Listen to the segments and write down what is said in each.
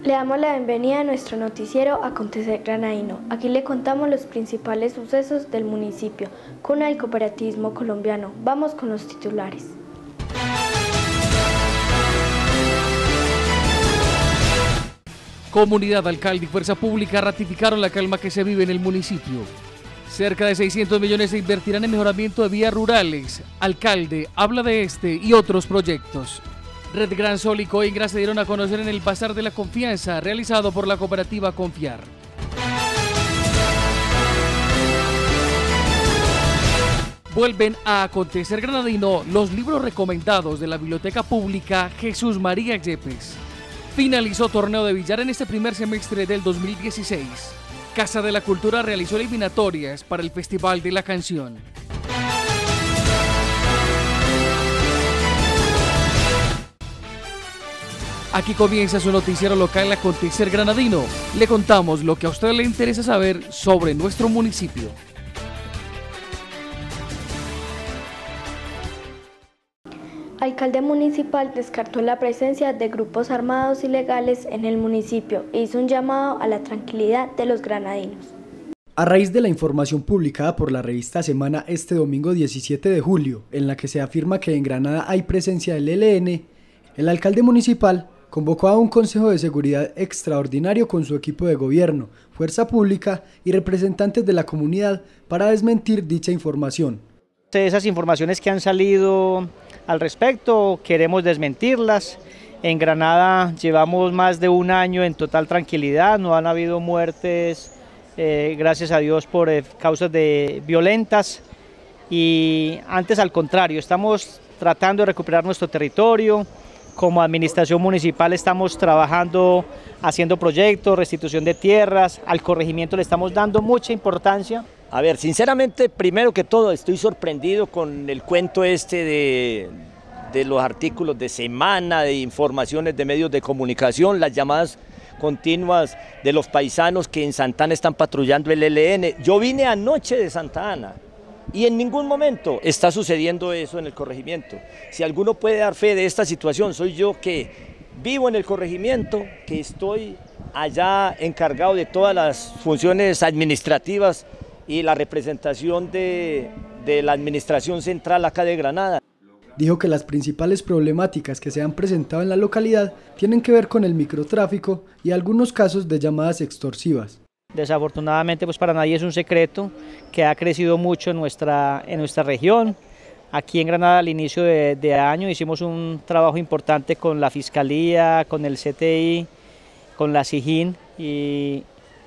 Le damos la bienvenida a nuestro noticiero Acontecer Granadino. Aquí le contamos los principales sucesos del municipio, cuna del cooperativismo colombiano. Vamos con los titulares. Comunidad, alcalde y fuerza pública ratificaron la calma que se vive en el municipio. Cerca de 600 millones se invertirán en mejoramiento de vías rurales. Alcalde habla de este y otros proyectos. Red Gran Sol y Coingra se dieron a conocer en el Bazar de la Confianza, realizado por la cooperativa Confiar. Vuelven a Acontecer Granadino los libros recomendados de la Biblioteca Pública Jesús María Yepes. Finalizó torneo de billar en este primer semestre del 2016. Casa de la Cultura realizó eliminatorias para el Festival de la Canción. Aquí comienza su noticiero local Acontecer Granadino. Le contamos lo que a usted le interesa saber sobre nuestro municipio. Alcalde municipal descartó la presencia de grupos armados ilegales en el municipio e hizo un llamado a la tranquilidad de los granadinos. A raíz de la información publicada por la revista Semana este domingo 17 de julio, en la que se afirma que en Granada hay presencia del ELN, el alcalde municipal convocó a un consejo de seguridad extraordinario con su equipo de gobierno, fuerza pública y representantes de la comunidad para desmentir dicha información. Esas informaciones que han salido al respecto, queremos desmentirlas. En Granada llevamos más de un año en total tranquilidad, no han habido muertes, gracias a Dios, por causas violentas, y antes al contrario, estamos tratando de recuperar nuestro territorio. Como administración municipal estamos trabajando, haciendo proyectos, restitución de tierras, al corregimiento le estamos dando mucha importancia. A ver, sinceramente, primero que todo, estoy sorprendido con el cuento de los artículos de Semana, de informaciones de medios de comunicación, las llamadas continuas de los paisanos que en Santa Ana están patrullando el ELN. Yo vine anoche de Santa Ana y en ningún momento está sucediendo eso en el corregimiento. Si alguno puede dar fe de esta situación, soy yo, que vivo en el corregimiento, que estoy allá encargado de todas las funciones administrativas y la representación de la administración central acá de Granada. Dijo que las principales problemáticas que se han presentado en la localidad tienen que ver con el microtráfico y algunos casos de llamadas extorsivas. Desafortunadamente, pues para nadie es un secreto que ha crecido mucho en nuestra región. Aquí en Granada al inicio de año hicimos un trabajo importante con la Fiscalía, con el CTI, con la SIJIN, y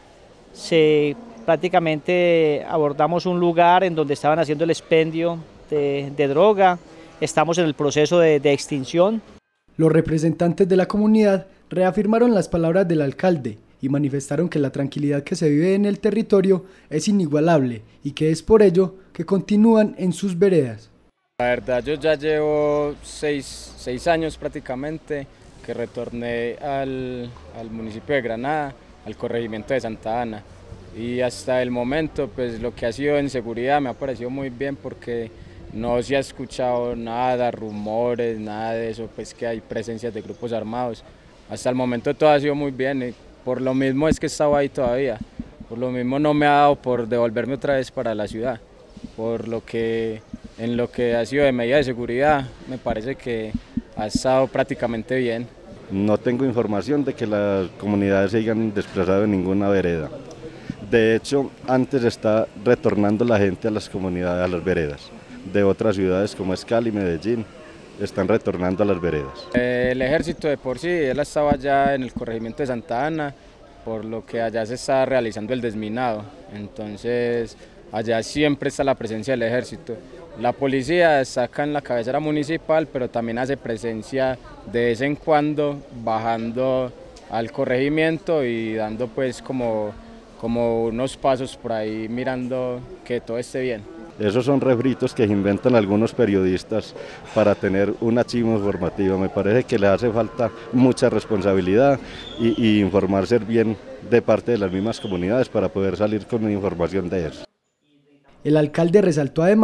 prácticamente abordamos un lugar en donde estaban haciendo el expendio de droga. Estamos en el proceso de extinción. Los representantes de la comunidad reafirmaron las palabras del alcalde y manifestaron que la tranquilidad que se vive en el territorio es inigualable y que es por ello que continúan en sus veredas. La verdad, yo ya llevo seis años prácticamente que retorné al municipio de Granada, al corregimiento de Santa Ana, y hasta el momento pues lo que ha sido en seguridad me ha parecido muy bien, porque no se ha escuchado nada, rumores, nada de eso, pues que hay presencias de grupos armados. Hasta el momento todo ha sido muy bien, por lo mismo es que estaba ahí todavía, por lo mismo no me ha dado por devolverme otra vez para la ciudad, por lo que en lo que ha sido de medida de seguridad me parece que ha estado prácticamente bien. No tengo información de que las comunidades se hayan desplazado en ninguna vereda. De hecho, antes está retornando la gente a las comunidades, a las veredas. De otras ciudades como es Cali, Medellín, están retornando a las veredas. El ejército de por sí, él estaba allá en el corregimiento de Santa Ana, por lo que allá se está realizando el desminado. Entonces, allá siempre está la presencia del ejército. La policía está acá en la cabecera municipal, pero también hace presencia de vez en cuando, bajando al corregimiento y dando pues como unos pasos por ahí, mirando que todo esté bien. Esos son refritos que inventan algunos periodistas para tener una chiva informativa. Me parece que les hace falta mucha responsabilidad y informarse bien de parte de las mismas comunidades para poder salir con información de eso. El alcalde resaltó además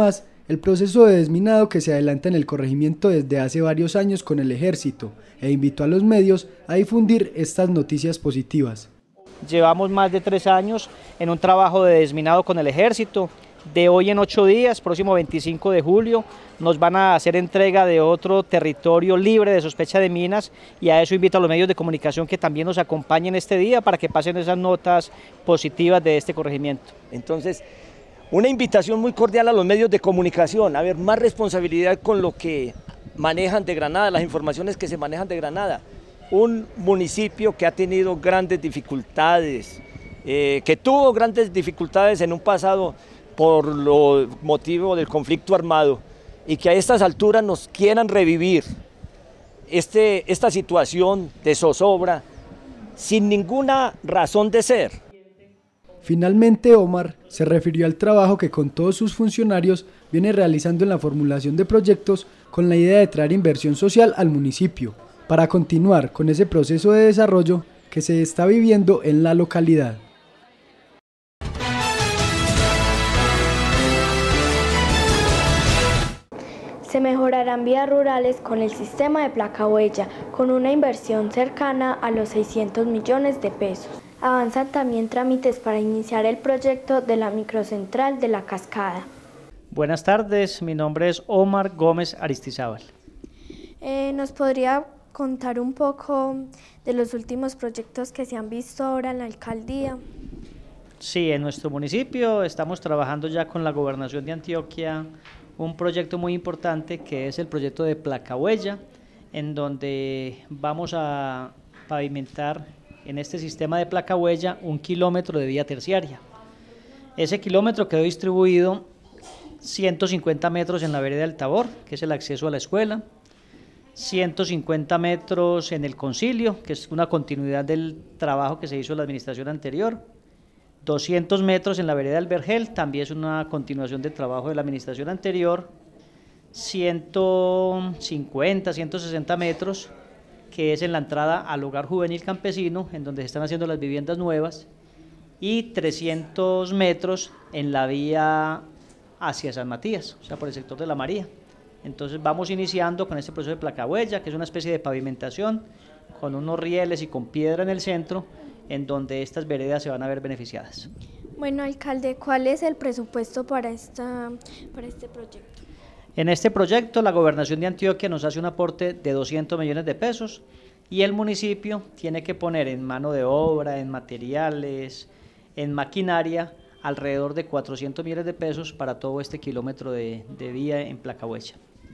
el proceso de desminado que se adelanta en el corregimiento desde hace varios años con el Ejército e invitó a los medios a difundir estas noticias positivas. Llevamos más de 3 años en un trabajo de desminado con el Ejército. De hoy en 8 días, próximo 25 de julio, nos van a hacer entrega de otro territorio libre de sospecha de minas, y a eso invito a los medios de comunicación que también nos acompañen este día para que pasen esas notas positivas de este corregimiento. Entonces, una invitación muy cordial a los medios de comunicación, a ver más responsabilidad con lo que manejan de Granada, las informaciones que se manejan de Granada. Un municipio que ha tenido grandes dificultades, que tuvo grandes dificultades en un pasado por lo motivo del conflicto armado, y que a estas alturas nos quieran revivir esta situación de zozobra sin ninguna razón de ser. Finalmente, Omar se refirió al trabajo que con todos sus funcionarios viene realizando en la formulación de proyectos con la idea de traer inversión social al municipio, para continuar con ese proceso de desarrollo que se está viviendo en la localidad. Se mejorarán vías rurales con el sistema de placa huella, con una inversión cercana a los 600 millones de pesos. Avanzan también trámites para iniciar el proyecto de la microcentral de La Cascada. Buenas tardes, mi nombre es Omar Gómez Aristizábal. ¿Nos podría contar un poco de los últimos proyectos que se han visto ahora en la alcaldía? Sí, en nuestro municipio estamos trabajando ya con la Gobernación de Antioquia un proyecto muy importante, que es el proyecto de placa huella, en donde vamos a pavimentar en este sistema de placa huella 1 kilómetro de vía terciaria. Ese kilómetro quedó distribuido 150 metros en la vereda del Tabor, que es el acceso a la escuela, 150 metros en el Concilio, que es una continuidad del trabajo que se hizo en la administración anterior, 200 metros en la vereda del Vergel, también es una continuación del trabajo de la administración anterior, 150, 160 metros, que es en la entrada al hogar juvenil campesino, en donde se están haciendo las viviendas nuevas, y 300 metros en la vía hacia San Matías, o sea, por el sector de La María. Entonces vamos iniciando con este proceso de placa huella, que es una especie de pavimentación con unos rieles y con piedra en el centro, en donde estas veredas se van a ver beneficiadas. Bueno, alcalde, ¿cuál es el presupuesto para este proyecto? En este proyecto la Gobernación de Antioquia nos hace un aporte de 200 millones de pesos y el municipio tiene que poner en mano de obra, en materiales, en maquinaria, alrededor de 400 millones de pesos para todo este kilómetro de vía en placa huella.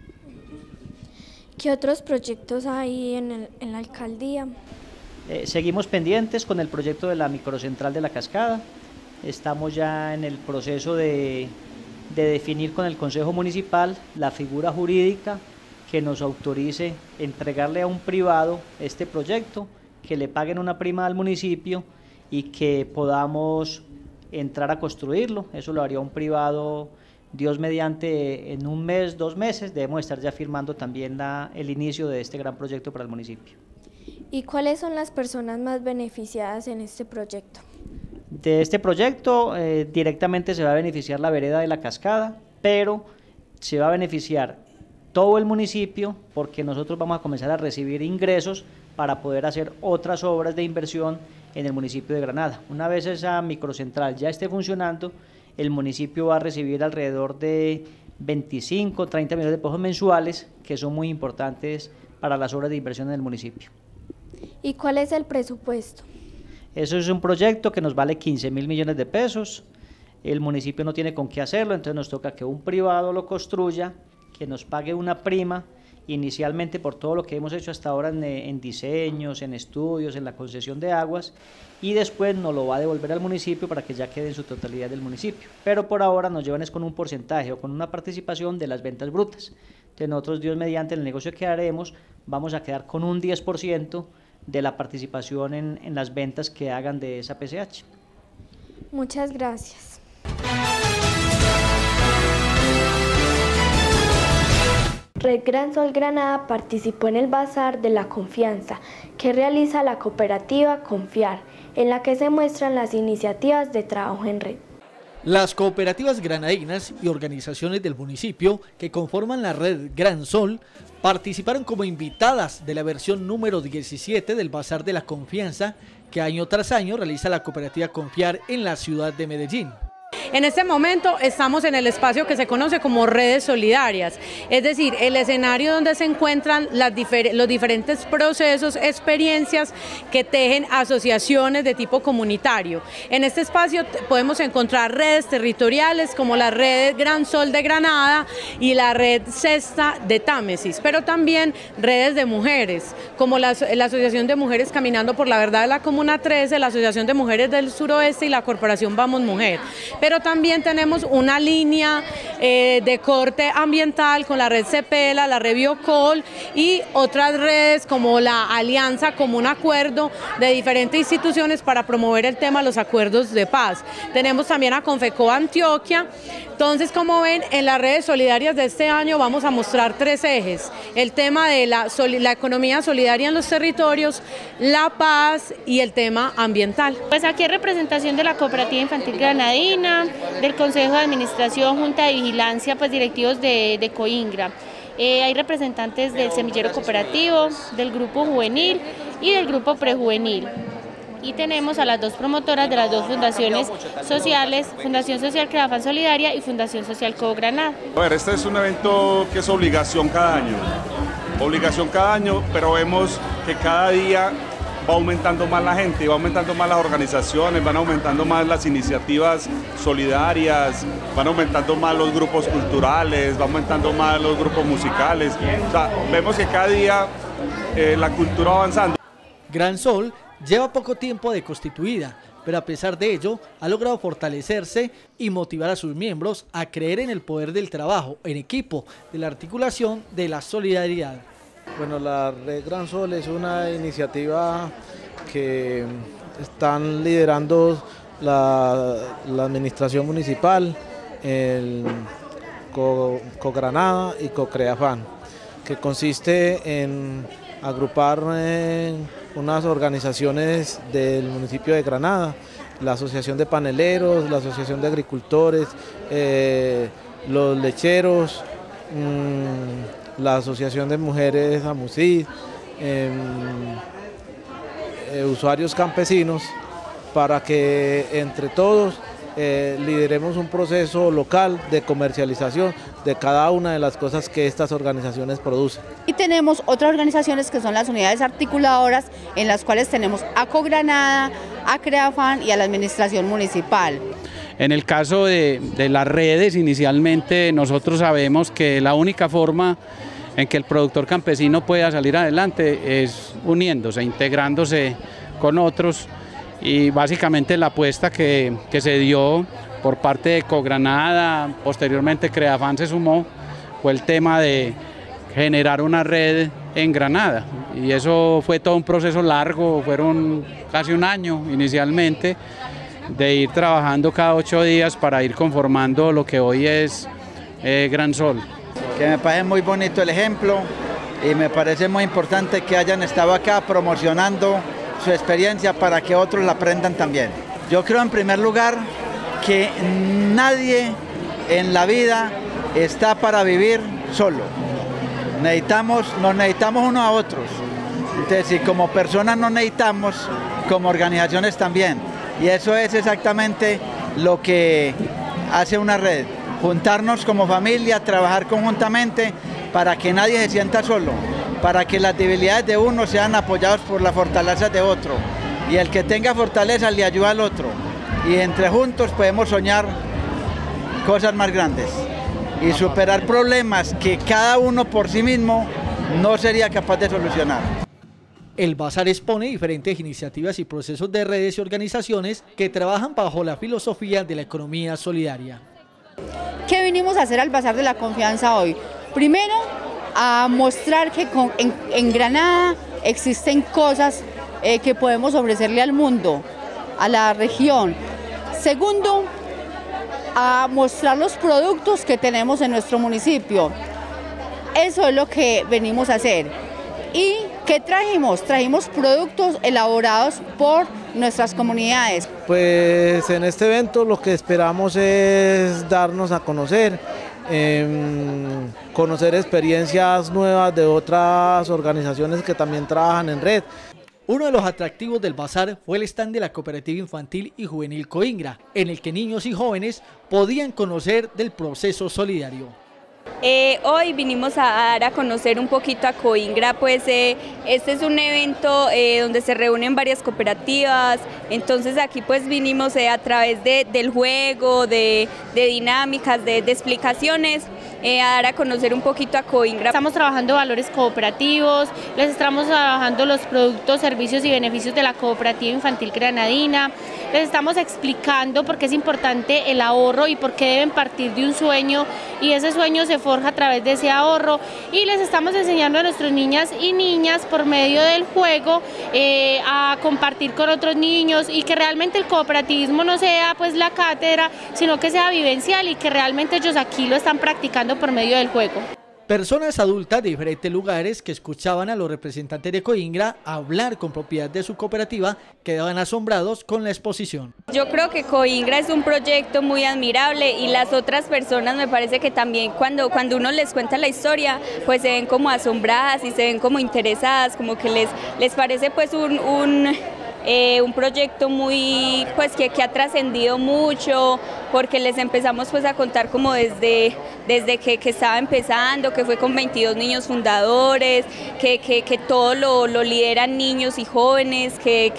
¿Qué otros proyectos hay en la alcaldía? Seguimos pendientes con el proyecto de la microcentral de La Cascada. Estamos ya en el proceso de definir con el Consejo Municipal la figura jurídica que nos autorice entregarle a un privado este proyecto, que le paguen una prima al municipio y que podamos entrar a construirlo. Eso lo haría un privado, Dios mediante, en 1 mes, 2 meses. Debemos estar ya firmando también el inicio de este gran proyecto para el municipio. ¿Y cuáles son las personas más beneficiadas en este proyecto? De este proyecto directamente se va a beneficiar la vereda de La Cascada, pero se va a beneficiar todo el municipio, porque nosotros vamos a comenzar a recibir ingresos para poder hacer otras obras de inversión en el municipio de Granada. Una vez esa microcentral ya esté funcionando, el municipio va a recibir alrededor de 25, 30 millones de pesos mensuales, que son muy importantes para las obras de inversión en el municipio. ¿Y cuál es el presupuesto? Eso es un proyecto que nos vale 15.000 millones de pesos. El municipio no tiene con qué hacerlo, entonces nos toca que un privado lo construya, que nos pague una prima inicialmente por todo lo que hemos hecho hasta ahora en diseños, en estudios, en la concesión de aguas, y después nos lo va a devolver al municipio para que ya quede en su totalidad del municipio. Pero por ahora nos llevan es con un porcentaje o con una participación de las ventas brutas. Entonces nosotros, Dios mediante, el negocio que haremos, vamos a quedar con un 10% de la participación en las ventas que hagan de esa PCH. Muchas gracias. Red Gran Sol Granada participó en el Bazar de la Confianza que realiza la cooperativa Confiar, en la que se muestran las iniciativas de trabajo en red. Las cooperativas granadinas y organizaciones del municipio que conforman la red Gran Sol participaron como invitadas de la versión número 17 del Bazar de la Confianza que año tras año realiza la cooperativa Confiar en la ciudad de Medellín. En este momento estamos en el espacio que se conoce como redes solidarias, es decir, el escenario donde se encuentran los diferentes procesos, experiencias que tejen asociaciones de tipo comunitario. En este espacio podemos encontrar redes territoriales como la red Gran Sol de Granada y la red Cesta de Támesis, pero también redes de mujeres, como la Asociación de Mujeres Caminando por la Verdad de la Comuna 13, la Asociación de Mujeres del Suroeste y la Corporación Vamos Mujer. Pero también tenemos una línea de corte ambiental con la red Cepela, la red Biocol y otras redes como la Alianza Común Acuerdo de diferentes instituciones para promover el tema de los acuerdos de paz. Tenemos también a Confeco Antioquia. Entonces, como ven, en las redes solidarias de este año vamos a mostrar 3 ejes: el tema de la economía solidaria en los territorios, la paz y el tema ambiental. Pues aquí hay representación de la Cooperativa Infantil Granadina, del Consejo de Administración, Junta de Vigilancia, pues directivos de Coingra. Hay representantes del Semillero Cooperativo, del Grupo Juvenil y del Grupo Prejuvenil. Y tenemos a las 2 promotoras de las 2 fundaciones sociales, Fundación Social Creafan Solidaria y Fundación Social Co Granada. A ver, este es un evento que es obligación cada año, pero vemos que cada día va aumentando más la gente, va aumentando más las organizaciones, van aumentando más las iniciativas solidarias, van aumentando más los grupos culturales, va aumentando más los grupos musicales. O sea, vemos que cada día la cultura va avanzando. Gran Sol lleva poco tiempo de constituida, pero a pesar de ello ha logrado fortalecerse y motivar a sus miembros a creer en el poder del trabajo en equipo, de la articulación de la solidaridad. Bueno, la Red Gran Sol es una iniciativa que están liderando la administración municipal, el Cogranada y Cocreafan, que consiste en agrupar unas organizaciones del municipio de Granada, la Asociación de Paneleros, la Asociación de Agricultores, los lecheros, la Asociación de Mujeres Amusid, usuarios campesinos, para que entre todos lideremos un proceso local de comercialización de cada una de las cosas que estas organizaciones producen. Y tenemos otras organizaciones que son las unidades articuladoras, en las cuales tenemos a Cogranada, a Creafan y a la administración municipal. En el caso de las redes, inicialmente nosotros sabemos que la única forma en que el productor campesino pueda salir adelante es uniéndose, integrándose con otros, y básicamente la apuesta que se dio por parte de Cogranada, posteriormente Creafan se sumó, fue el tema de generar una red en Granada, y eso fue todo un proceso largo, fueron casi un año inicialmente, de ir trabajando cada 8 días para ir conformando lo que hoy es Gran Sol. Que me parece muy bonito el ejemplo y me parece muy importante que hayan estado acá promocionando su experiencia para que otros la aprendan también. Yo creo en primer lugar que nadie en la vida está para vivir solo. Nos necesitamos unos a otros. Entonces, si como personas nos necesitamos, como organizaciones también. Y eso es exactamente lo que hace una red. Juntarnos como familia, trabajar conjuntamente para que nadie se sienta solo, para que las debilidades de uno sean apoyadas por las fortalezas de otro. Y el que tenga fortaleza le ayuda al otro. Y entre juntos podemos soñar cosas más grandes y superar problemas que cada uno por sí mismo no sería capaz de solucionar. El bazar expone diferentes iniciativas y procesos de redes y organizaciones que trabajan bajo la filosofía de la economía solidaria. ¿Qué vinimos a hacer al Bazar de la Confianza hoy? Primero, a mostrar que en Granada existen cosas que podemos ofrecerle al mundo, a la región. Segundo, a mostrar los productos que tenemos en nuestro municipio. Eso es lo que venimos a hacer. Y ¿Qué trajimos? Trajimos productos elaborados por nuestras comunidades. Pues en este evento lo que esperamos es darnos a conocer, conocer experiencias nuevas de otras organizaciones que también trabajan en red. Uno de los atractivos del bazar fue el stand de la Cooperativa Infantil y Juvenil Coingra, en el que niños y jóvenes podían conocer del proceso solidario. Hoy vinimos a dar a conocer un poquito a Coingra, pues este es un evento donde se reúnen varias cooperativas, entonces aquí pues vinimos a través del juego, de dinámicas, de explicaciones, a dar a conocer un poquito a Coingra. Estamos trabajando valores cooperativos, les estamos trabajando los productos, servicios y beneficios de la Cooperativa Infantil Granadina, les estamos explicando por qué es importante el ahorro y por qué deben partir de un sueño, y ese sueño se forja a través de ese ahorro, y les estamos enseñando a nuestras niñas y niñas por medio del juego a compartir con otros niños, y que realmente el cooperativismo no sea pues la cátedra, sino que sea vivencial y que realmente ellos aquí lo están practicando por medio del juego. Personas adultas de diferentes lugares que escuchaban a los representantes de Coingra hablar con propiedad de su cooperativa quedaban asombrados con la exposición. Yo creo que Coingra es un proyecto muy admirable, y las otras personas me parece que también cuando uno les cuenta la historia pues se ven como asombradas y se ven como interesadas, como que les parece pues un proyecto muy pues que ha trascendido mucho, porque les empezamos pues a contar como desde que estaba empezando, que fue con 22 niños fundadores, que todo lo lideran niños y jóvenes, que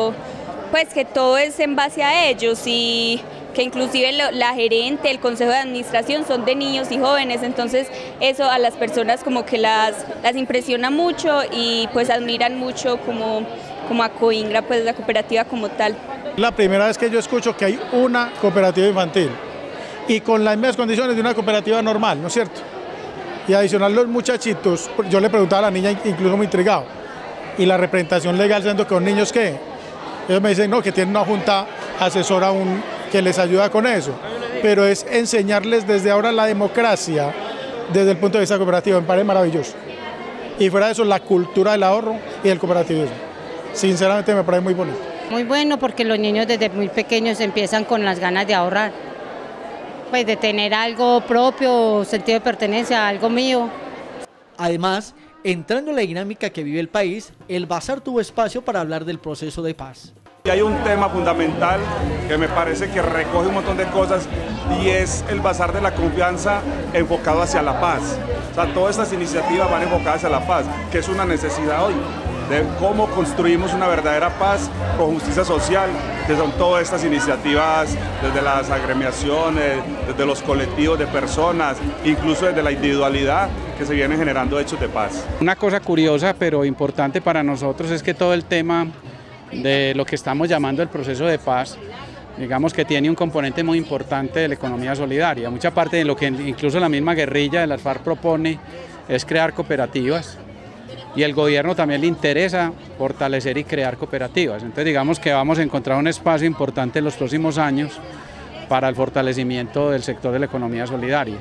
todo es en base a ellos, y que inclusive la gerente, el consejo de administración son de niños y jóvenes, entonces eso a las personas como que las impresiona mucho y pues admiran mucho como a Coingra, pues la cooperativa como tal. La primera vez que yo escucho que hay una cooperativa infantil y con las mismas condiciones de una cooperativa normal, ¿no es cierto? Y adicional los muchachitos, yo le preguntaba a la niña, incluso muy intrigado, y la representación legal siendo que los niños ¿qué? Ellos me dicen no, que tienen una junta asesora que les ayuda con eso, pero es enseñarles desde ahora la democracia desde el punto de vista cooperativo, me parece maravilloso. Y fuera de eso, la cultura del ahorro y el cooperativismo. Sinceramente me parece muy bonito. Muy bueno, porque los niños desde muy pequeños empiezan con las ganas de ahorrar, pues de tener algo propio, sentido de pertenencia, algo mío. Además, entrando en la dinámica que vive el país, el bazar tuvo espacio para hablar del proceso de paz. Y hay un tema fundamental que me parece que recoge un montón de cosas, y es el bazar de la confianza enfocado hacia la paz. O sea, todas estas iniciativas van enfocadas hacia la paz, que es una necesidad hoy, de cómo construimos una verdadera paz con justicia social, que son todas estas iniciativas desde las agremiaciones, desde los colectivos de personas, incluso desde la individualidad, que se vienen generando hechos de paz. Una cosa curiosa pero importante para nosotros es que todo el tema de lo que estamos llamando el proceso de paz, digamos que tiene un componente muy importante de la economía solidaria. Mucha parte de lo que incluso la misma guerrilla de las FARC propone es crear cooperativas, y el gobierno también le interesa fortalecer y crear cooperativas. Entonces digamos que vamos a encontrar un espacio importante en los próximos años para el fortalecimiento del sector de la economía solidaria.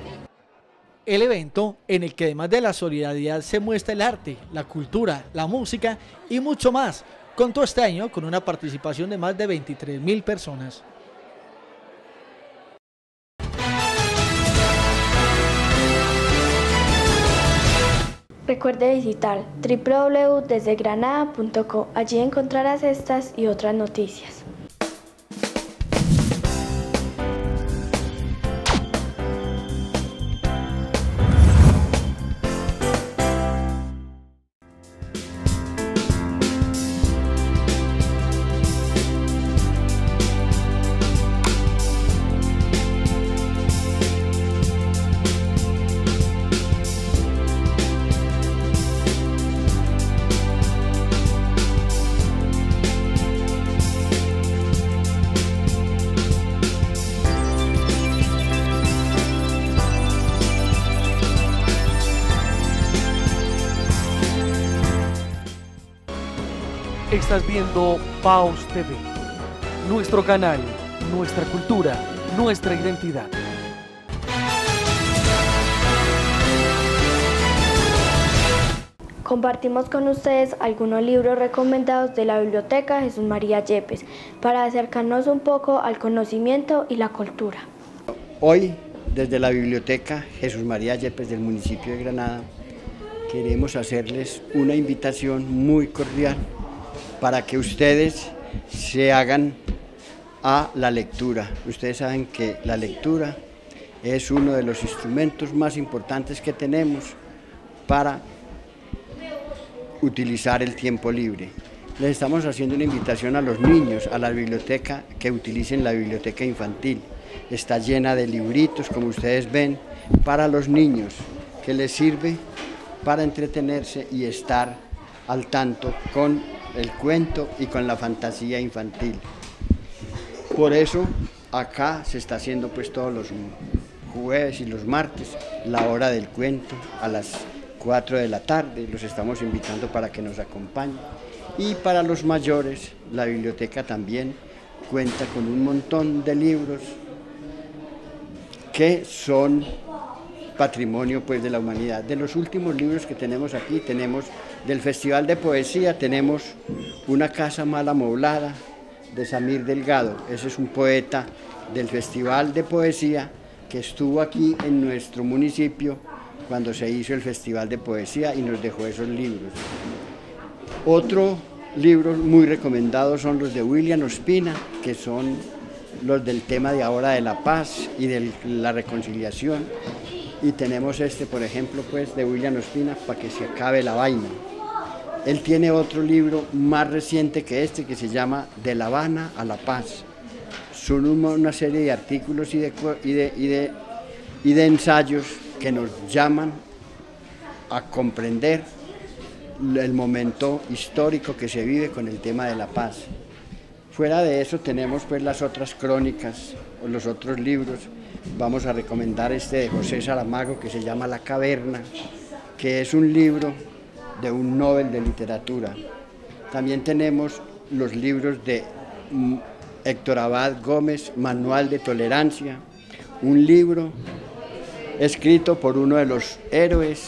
El evento, en el que además de la solidaridad se muestra el arte, la cultura, la música y mucho más, contó este año con una participación de más de 23.000 personas. Recuerde visitar www.desdegranada.co, allí encontrarás estas y otras noticias. Estás viendo Paus TV, nuestro canal, nuestra cultura, nuestra identidad. Compartimos con ustedes algunos libros recomendados de la Biblioteca Jesús María Yepes para acercarnos un poco al conocimiento y la cultura. Hoy, desde la Biblioteca Jesús María Yepes del municipio de Granada, queremos hacerles una invitación muy cordial para que ustedes se hagan a la lectura. Ustedes saben que la lectura es uno de los instrumentos más importantes que tenemos para utilizar el tiempo libre. Les estamos haciendo una invitación a los niños, a la biblioteca, que utilicen la biblioteca infantil. Está llena de libritos, como ustedes ven, para los niños, que les sirve para entretenerse y estar al tanto con el cuento y con la fantasía infantil. Por eso acá se está haciendo pues todos los jueves y los martes la hora del cuento a las 4 de la tarde, los estamos invitando para que nos acompañen. Y para los mayores, la biblioteca también cuenta con un montón de libros que son patrimonio pues de la humanidad. De los últimos libros que tenemos aquí, tenemos del Festival de Poesía, tenemos Una casa mal amoblada, de Samir Delgado. Ese es un poeta del Festival de Poesía que estuvo aquí en nuestro municipio cuando se hizo el Festival de Poesía y nos dejó esos libros. Otro libro muy recomendado son los de William Ospina, que son los del tema de ahora de la paz y de la reconciliación. Y tenemos este, por ejemplo, pues, de William Ospina, Para que se acabe la vaina. Él tiene otro libro más reciente que este, que se llama De La Habana a la Paz. Son una serie de artículos y de ensayos que nos llaman a comprender el momento histórico que se vive con el tema de la paz. Fuera de eso tenemos pues las otras crónicas o los otros libros. Vamos a recomendar este de José Saramago que se llama La Caverna, que es un libro de un Nobel de literatura. También tenemos los libros de Héctor Abad Gómez, Manual de Tolerancia, un libro escrito por uno de los héroes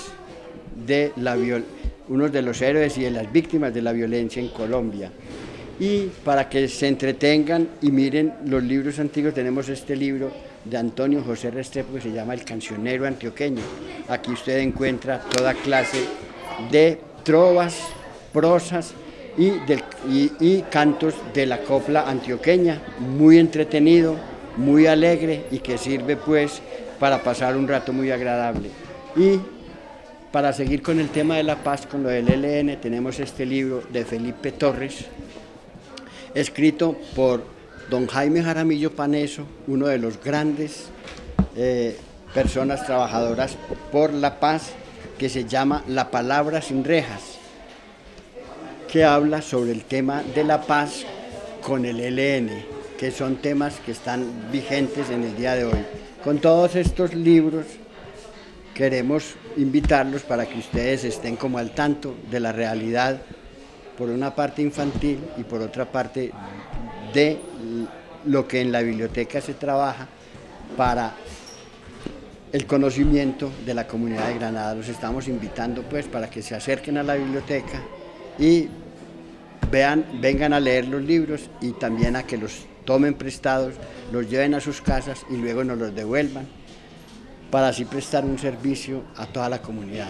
y de las víctimas de la violencia en Colombia. Y para que se entretengan y miren los libros antiguos, tenemos este libro de Antonio José Restrepo que se llama El Cancionero Antioqueño. Aquí usted encuentra toda clase de trovas, prosas y cantos de la copla antioqueña, muy entretenido, muy alegre y que sirve pues para pasar un rato muy agradable. Y para seguir con el tema de la paz, con lo del ELN, tenemos este libro de Felipe Torres, escrito por don Jaime Jaramillo Paneso, uno de los grandes personas trabajadoras por la paz, que se llama La Palabra sin Rejas, que habla sobre el tema de la paz con el ELN, que son temas que están vigentes en el día de hoy. Con todos estos libros queremos invitarlos para que ustedes estén como al tanto de la realidad, por una parte infantil y por otra parte de lo que en la biblioteca se trabaja para el conocimiento de la comunidad de Granada. Los estamos invitando pues para que se acerquen a la biblioteca y vengan a leer los libros y también a que los tomen prestados, los lleven a sus casas y luego nos los devuelvan, para así prestar un servicio a toda la comunidad.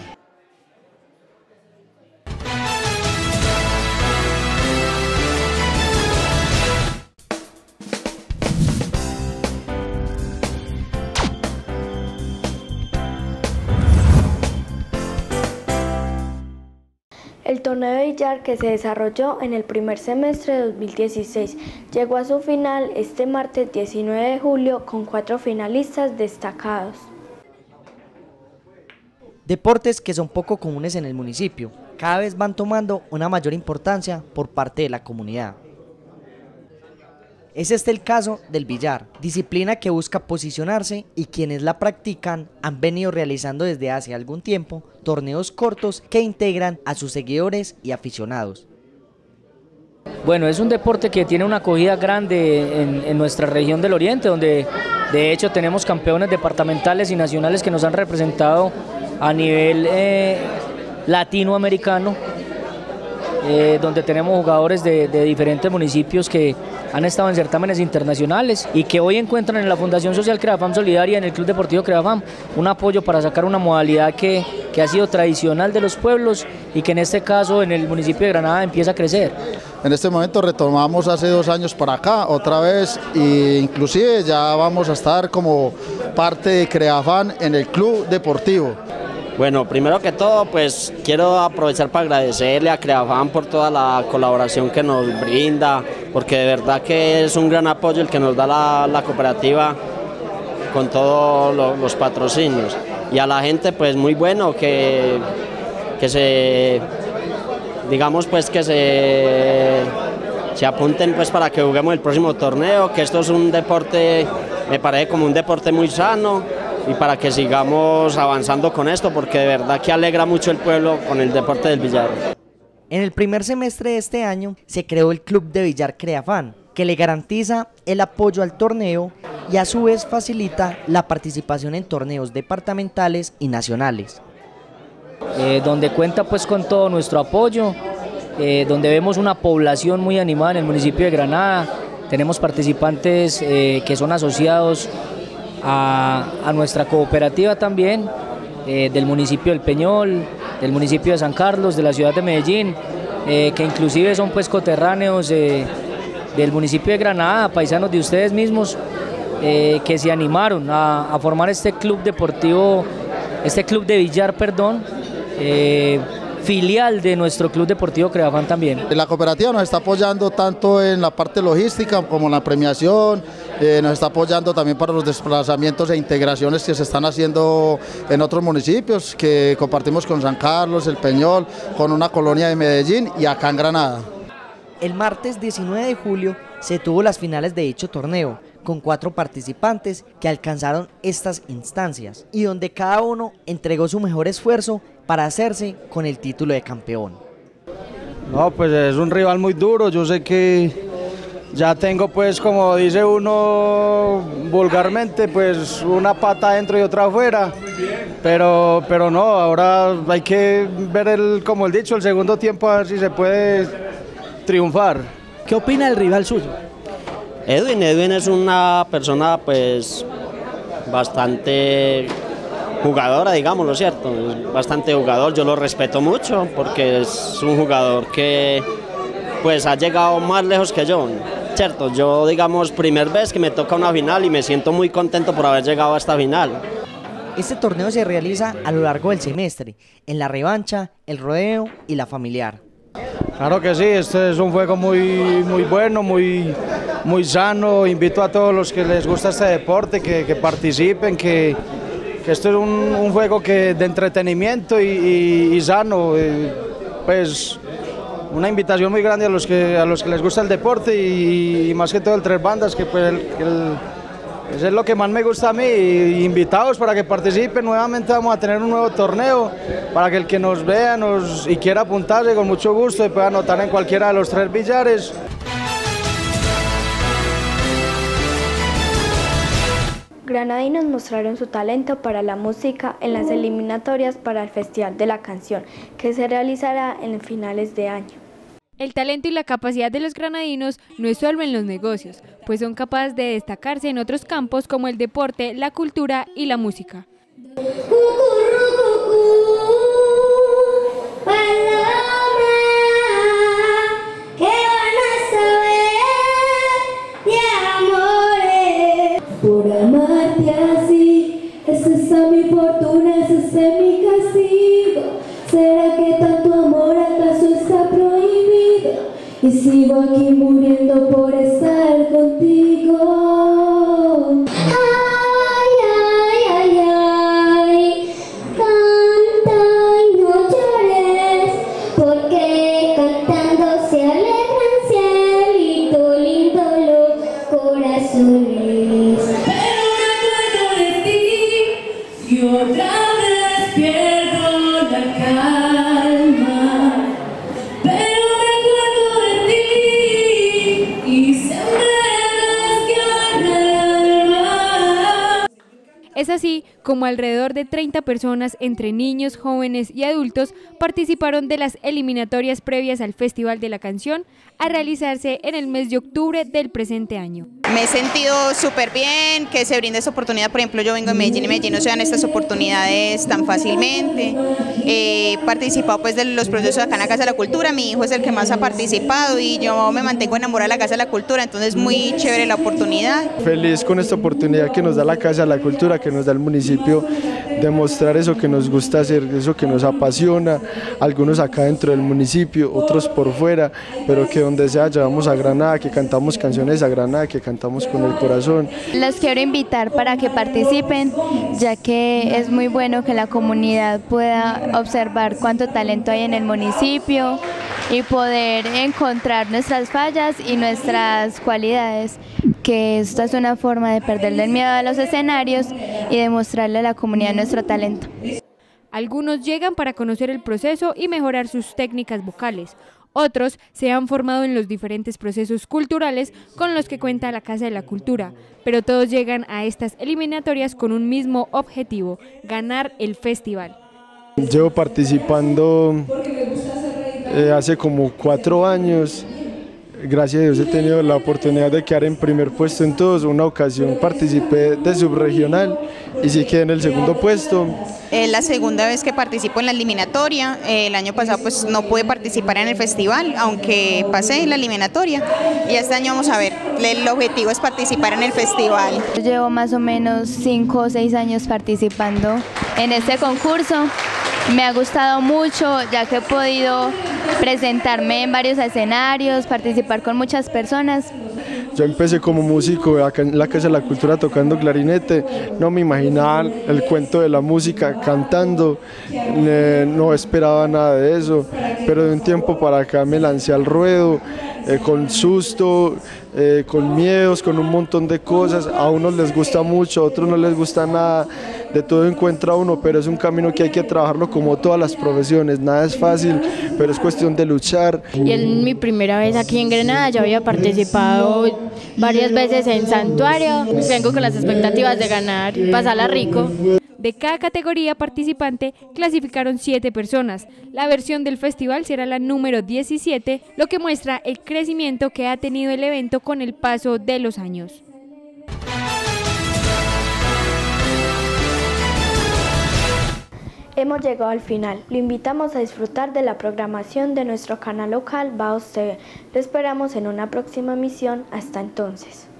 El torneo de billar que se desarrolló en el primer semestre de 2016 llegó a su final este martes 19 de julio con 4 finalistas destacados. Deportes que son poco comunes en el municipio, cada vez van tomando una mayor importancia por parte de la comunidad. Es este el caso del billar, disciplina que busca posicionarse y quienes la practican han venido realizando desde hace algún tiempo torneos cortos que integran a sus seguidores y aficionados. Bueno, es un deporte que tiene una acogida grande en nuestra región del Oriente, donde de hecho tenemos campeones departamentales y nacionales que nos han representado a nivel latinoamericano, donde tenemos jugadores de diferentes municipios que han estado en certámenes internacionales y que hoy encuentran en la Fundación Social Creafam Solidaria, en el Club Deportivo Creafam, un apoyo para sacar una modalidad que ha sido tradicional de los pueblos y que en este caso en el municipio de Granada empieza a crecer. En este momento retomamos hace 2 años para acá otra vez e inclusive ya vamos a estar como parte de Creafam en el Club Deportivo. Bueno, primero que todo, pues quiero aprovechar para agradecerle a Creafam por toda la colaboración que nos brinda, porque de verdad que es un gran apoyo el que nos da la cooperativa con todos los patrocinios. Y a la gente, pues muy bueno que se, digamos, pues que se apunten pues para que juguemos el próximo torneo, que esto es un deporte, me parece como un deporte muy sano, y para que sigamos avanzando con esto, porque de verdad que alegra mucho el pueblo con el deporte del billar. En el primer semestre de este año se creó el Club de Billar Creafam, que le garantiza el apoyo al torneo y a su vez facilita la participación en torneos departamentales y nacionales. Donde cuenta pues con todo nuestro apoyo, donde vemos una población muy animada en el municipio de Granada, tenemos participantes que son asociados a nuestra cooperativa también, del municipio del Peñol, del municipio de San Carlos, de la ciudad de Medellín, que inclusive son pues coterráneos del municipio de Granada, paisanos de ustedes mismos, que se animaron a formar este club deportivo, este club de billar, perdón, filial de nuestro Club Deportivo Creafam también. La cooperativa nos está apoyando tanto en la parte logística como en la premiación, nos está apoyando también para los desplazamientos e integraciones que se están haciendo en otros municipios, que compartimos con San Carlos, el Peñol, con una colonia de Medellín y acá en Granada. El martes 19 de julio se tuvo las finales de dicho torneo, con 4 participantes que alcanzaron estas instancias y donde cada uno entregó su mejor esfuerzo para hacerse con el título de campeón. No, pues es un rival muy duro, yo sé que ya tengo pues, como dice uno vulgarmente, pues una pata adentro y otra afuera, pero no, ahora hay que ver como el dicho, el segundo tiempo, a ver si se puede triunfar. ¿Qué opina el rival suyo? Edwin es una persona pues bastante jugadora, digámoslo, ¿cierto? Es bastante jugador, yo lo respeto mucho porque es un jugador que pues ha llegado más lejos que yo, ¿cierto? Yo, digamos, primera vez que me toca una final y me siento muy contento por haber llegado a esta final. Este torneo se realiza a lo largo del semestre, en la revancha, el rodeo y la familiar. Claro que sí, este es un juego muy bueno, muy sano. Invito a todos los que les gusta este deporte que participen, que esto es un juego de entretenimiento y sano. Pues una invitación muy grande a los que les gusta el deporte y más que todo el tres bandas, que pues eso es lo que más me gusta a mí. Invitados para que participen, nuevamente vamos a tener un nuevo torneo para que el que nos vea y quiera apuntarse con mucho gusto y pueda anotar en cualquiera de los 3 billares. Granadinos mostraron su talento para la música en las eliminatorias para el Festival de la Canción, que se realizará en finales de año. El talento y la capacidad de los granadinos no es solo en los negocios, pues son capaces de destacarse en otros campos como el deporte, la cultura y la música. Por amarte así, esa es mi fortuna, ese es mi castigo. ¿Será que tanto amor acaso está prohibido? Y sigo aquí muriendo por estar contigo. Ay, ay, ay, ay, canta y no llores, porque cantando se alegran cielito lindo los corazones. Y otra vez pierdo la calma, pero me acuerdo de ti y se me desgarra el alma. Es así como alrededor de 30 personas entre niños, jóvenes y adultos participaron de las eliminatorias previas al Festival de la Canción a realizarse en el mes de octubre del presente año. Me he sentido súper bien que se brinde esta oportunidad. Por ejemplo, yo vengo de Medellín y Medellín no se dan estas oportunidades tan fácilmente. He participado pues de los procesos acá en la Casa de la Cultura, mi hijo es el que más ha participado y yo me mantengo enamorada de la Casa de la Cultura, entonces muy chévere la oportunidad. Feliz con esta oportunidad que nos da la Casa de la Cultura, que nos da el municipio, de mostrar eso que nos gusta hacer, eso que nos apasiona, algunos acá dentro del municipio, otros por fuera, pero que donde sea llevamos a Granada, que cantamos canciones a Granada, que cantamos con el corazón. Los quiero invitar para que participen, ya que es muy bueno que la comunidad pueda observar cuánto talento hay en el municipio y poder encontrar nuestras fallas y nuestras cualidades, que esta es una forma de perderle el miedo a los escenarios y demostrarle a la comunidad nuestro talento. Algunos llegan para conocer el proceso y mejorar sus técnicas vocales. Otros se han formado en los diferentes procesos culturales con los que cuenta la Casa de la Cultura, pero todos llegan a estas eliminatorias con un mismo objetivo: ganar el festival. Llevo participando hace como 4 años. Gracias a Dios he tenido la oportunidad de quedar en primer puesto en todos. Una ocasión participé de subregional y sí quedé en el segundo puesto. Es la segunda vez que participo en la eliminatoria. El año pasado pues no pude participar en el festival, aunque pasé en la eliminatoria. Y este año vamos a ver, el objetivo es participar en el festival. Llevo más o menos 5 o 6 años participando en este concurso. Me ha gustado mucho, ya que he podido presentarme en varios escenarios, participar con muchas personas. Yo empecé como músico acá en la Casa de la Cultura tocando clarinete, no me imaginaba el cuento de la música cantando, no esperaba nada de eso, pero de un tiempo para acá me lancé al ruedo, con susto, con miedos, con un montón de cosas. A unos les gusta mucho, a otros no les gusta nada, de todo encuentra uno, pero es un camino que hay que trabajarlo como todas las profesiones. Nada es fácil, pero es cuestión de luchar. Y es mi primera vez aquí en Granada, yo había participado varias veces en Santuario, vengo con las expectativas de ganar, pasarla rico. De cada categoría participante clasificaron 7 personas. La versión del festival será la número 17, lo que muestra el crecimiento que ha tenido el evento con el paso de los años. Hemos llegado al final. Lo invitamos a disfrutar de la programación de nuestro canal local Baos TV. Lo esperamos en una próxima emisión. Hasta entonces.